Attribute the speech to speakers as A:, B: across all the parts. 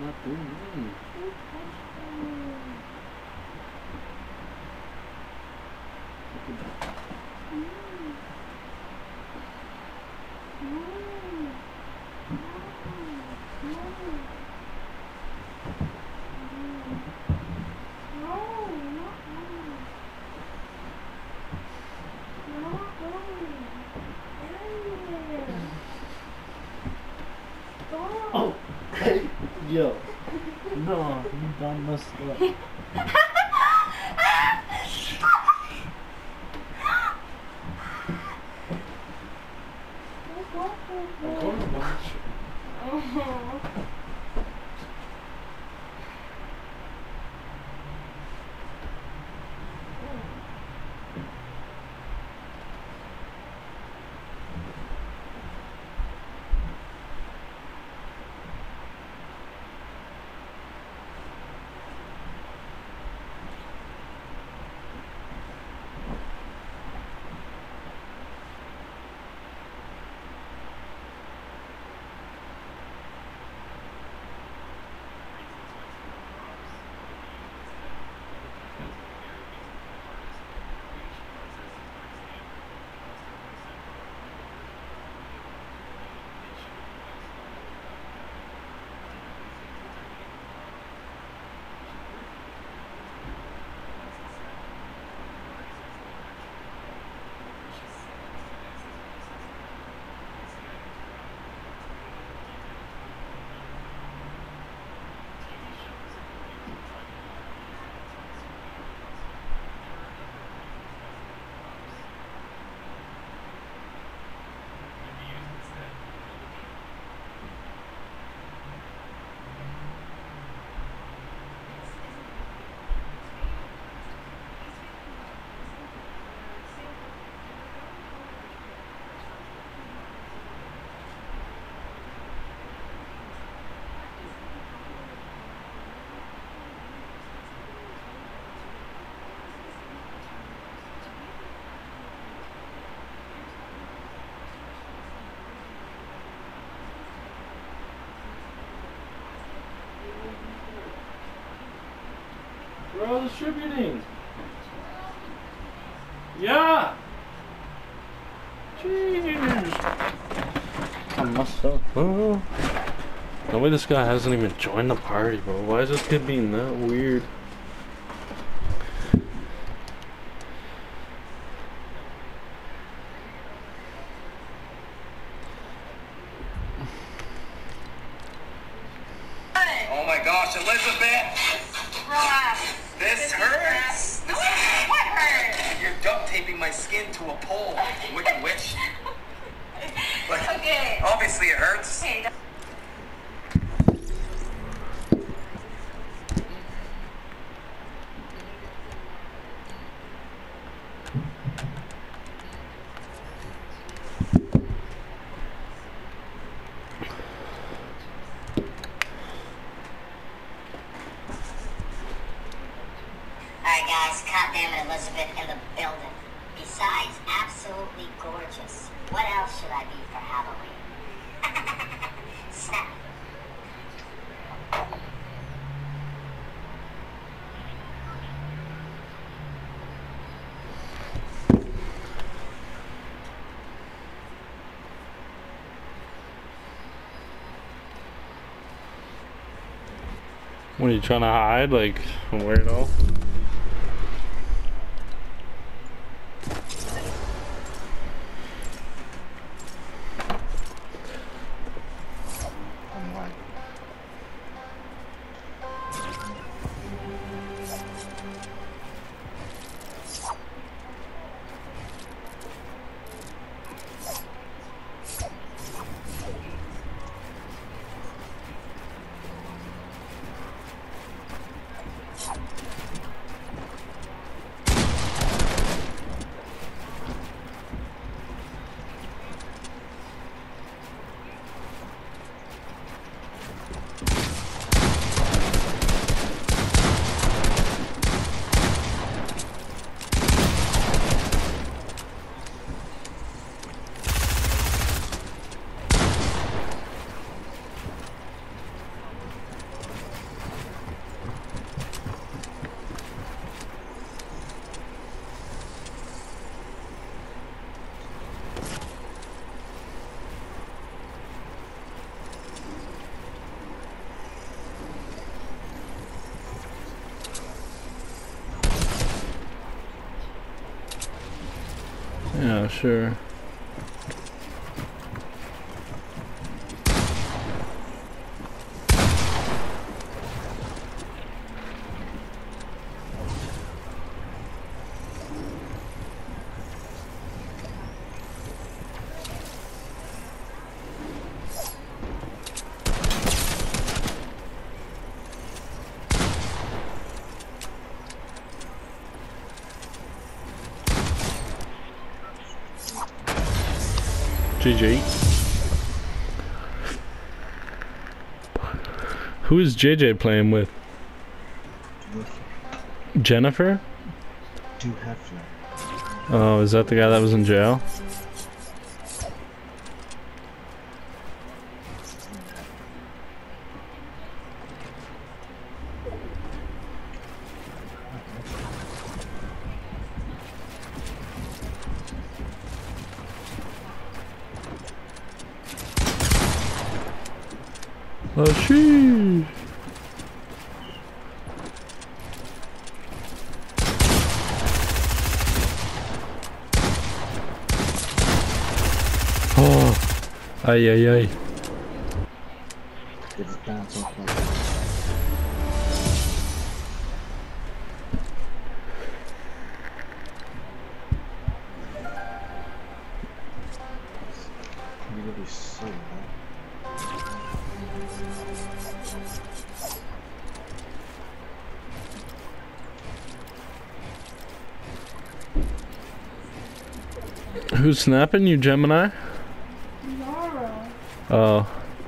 A: not doing me. Oh, hey, yo. No, you done messed up. I'm going to watch it. We're all distributing. Yeah. Jeez. I messed up. Oh. No way, this guy hasn't even joined the party, bro. Why is this kid being that weird?
B: Oh my gosh, Elizabeth!
C: Relax.
B: This hurts!
C: What hurt?
B: You're duct taping my skin to a pole, wicked witch. Like,
C: Okay.
B: obviously it hurts.
C: Hey,
D: Alright guys, goddammit Elizabeth in the building. Besides, absolutely gorgeous. What else should I be for Halloween? Snap.
A: What are you trying to hide? Like, a weirdo? not sure. GG. Who is JJ playing with? Jennifer? Oh, is that the guy that was in jail? Oh, sheesh. Oh, ay, ay, ay. Who's snapping you, Gemini?
C: Laura.
A: Oh.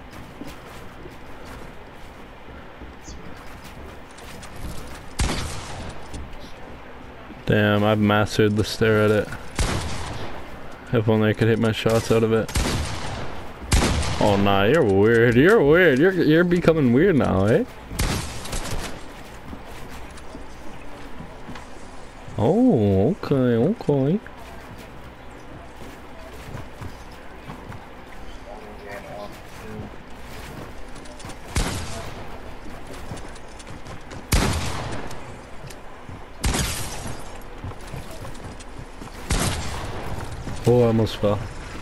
A: Damn, I've mastered the stare at it. If only I could hit my shots out of it. Oh nah, you're weird. You're weird. You're becoming weird now, eh? Oh, okay, okay. Oh, I almost fell.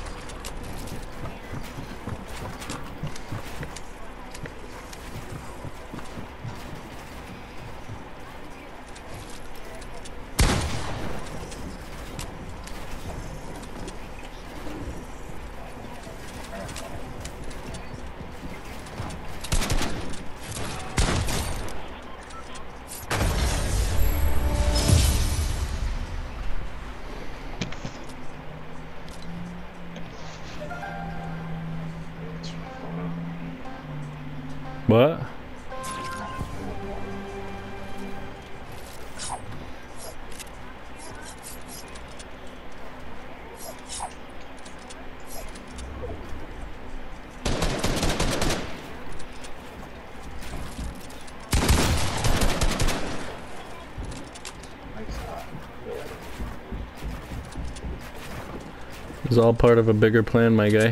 A: What? It's all part of a bigger plan, my guy.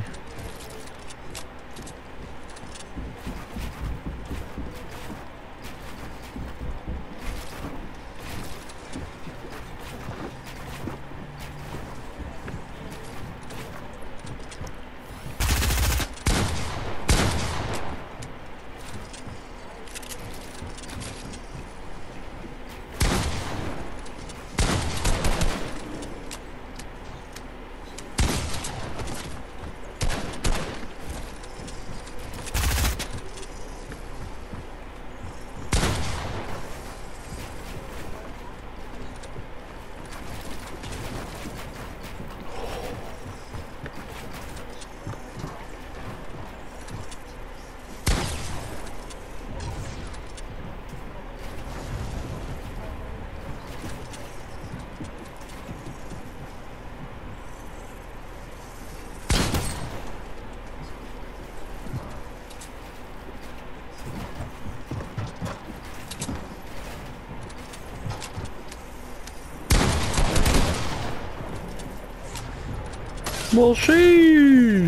A: Well, sheesh.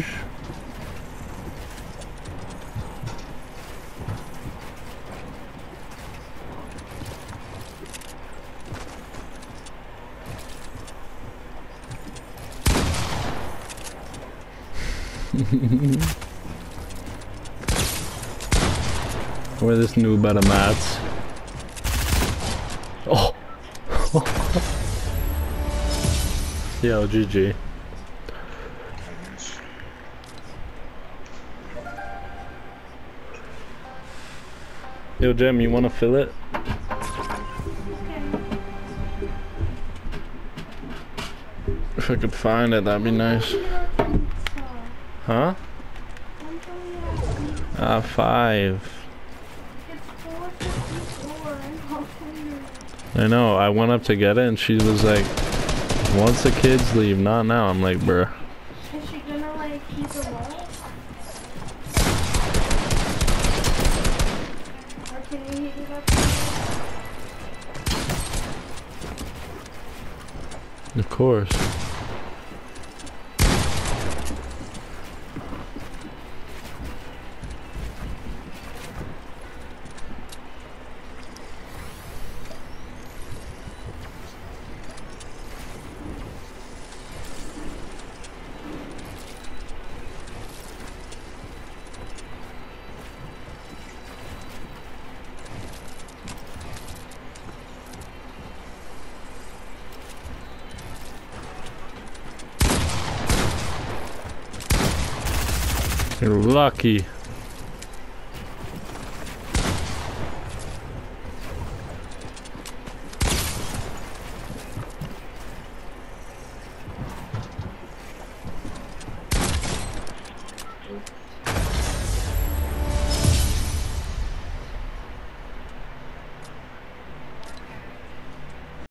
A: Where this new better mats? Oh! Yo, GG. Yo, Jem, you wanna fill it? If I could find it, that'd be nice. Huh? 5. I know, I went up to get it and she was like, once the kids leave, not now. I'm like, bruh.
C: Is she gonna like keep it low? Or can you heat it up?
A: Of course. You're lucky.